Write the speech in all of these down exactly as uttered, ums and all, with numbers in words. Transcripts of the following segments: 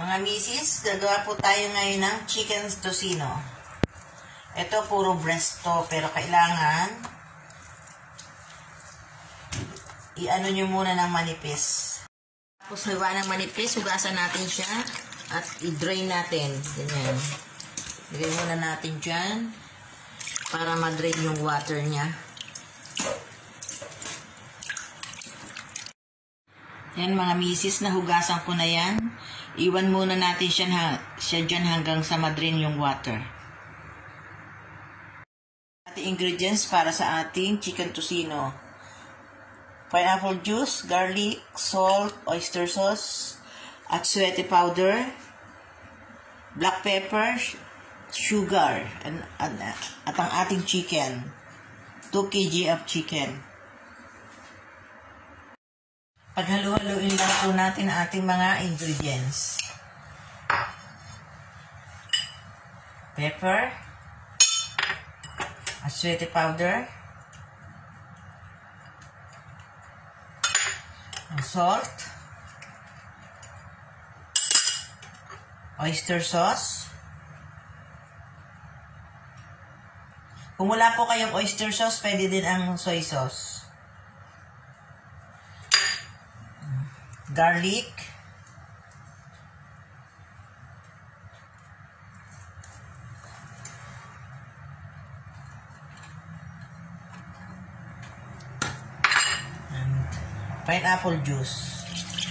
Mga misis, gagawa po tayo ngayon ng chicken tocino. Ito puro breast to, pero kailangan i-ano nyo muna ng manipis. Tapos hawa ng manipis, hugasan natin siya at i-drain natin. Ganyan. Lagay muna natin dyan para ma-drain yung water niya. Yan mga misis, na hugasan ko na yan. Iwan muna natin siya, siya dyan hanggang sa ma-drain yung water. Ating ingredients para sa ating chicken tocino: pineapple juice, garlic, salt, oyster sauce, atsuete powder, black pepper, sugar, and, and, at ang ating chicken. two kilograms of chicken. Paghalo-haloin lang po natin ang ating mga ingredients. Pepper, atsuete powder, salt, oyster sauce. Kung wala po kayong oyster sauce, pwede din ang soy sauce. Garlic, and pineapple juice.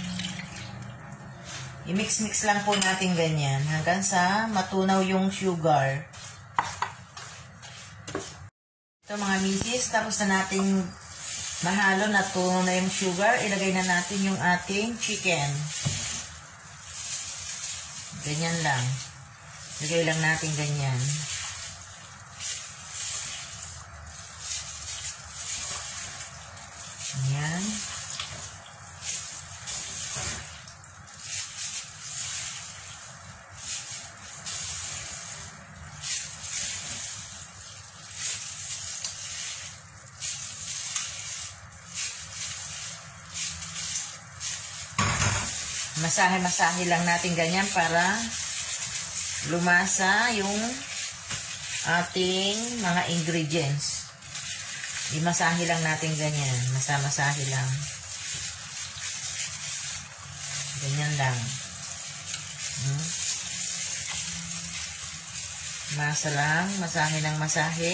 I-mix-mix lang po natin ganyan hanggang sa matunaw yung sugar. Ito mga misis, tapos na natin mahalo, na tunaw na yung sugar, ilagay na natin yung ating chicken. Ganyan lang. Ilagay lang natin ganyan. Ayan. Masahe-masahe lang natin ganyan para lumasa yung ating mga ingredients. Imasahe lang natin ganyan. Masamasahe lang. Ganyan lang. Hmm. Masa lang. Masahe ng masahe.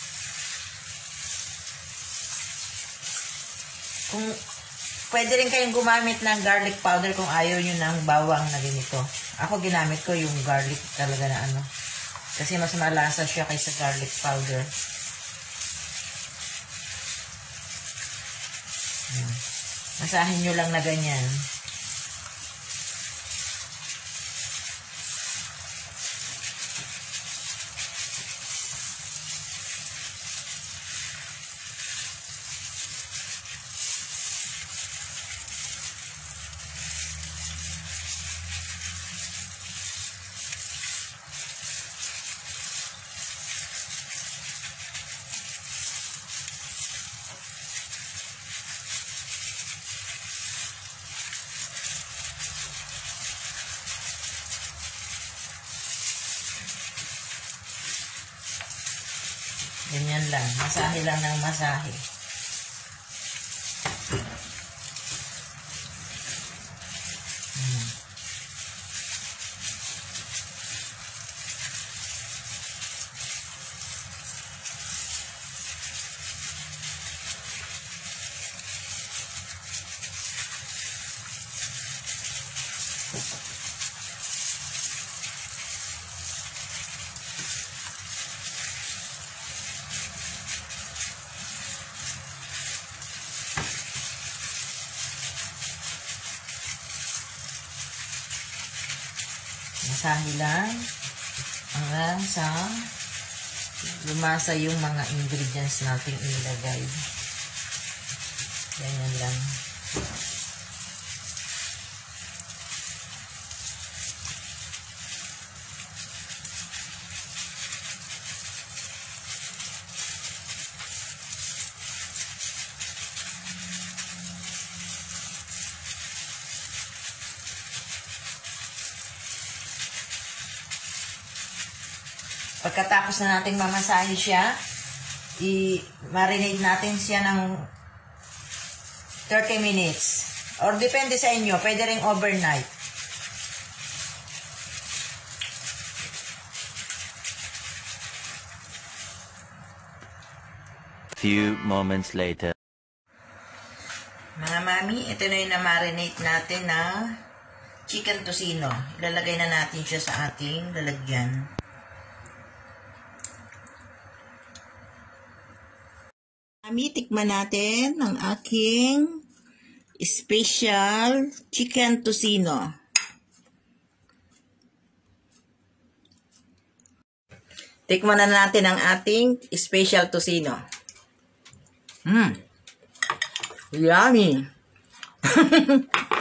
Kung pwede rin kayong gumamit ng garlic powder kung ayaw nyo ng bawang na ganito. Ako ginamit ko yung garlic talaga na ano. Kasi mas malasa siya kaysa garlic powder. Ayan. Masahin nyo lang na ganyan. Ganyan lang. Masahe lang ng masahe. Hmm. Masahe lang hanggang sa lumasa yung mga ingredients nating inilagay. Ganyan lang. Pagkatapos na nating mamasahe siya, i-marinate natin siya ng thirty minutes. Or depende sa inyo, pwede rin overnight. Few moments later. Mga mami, ito na yung na-marinate natin na chicken tocino. Ilalagay na natin siya sa ating lalagyan. Mami, tikman natin ang aking special chicken tocino. Tikman na natin ang ating special tocino. Mmm. Yummy.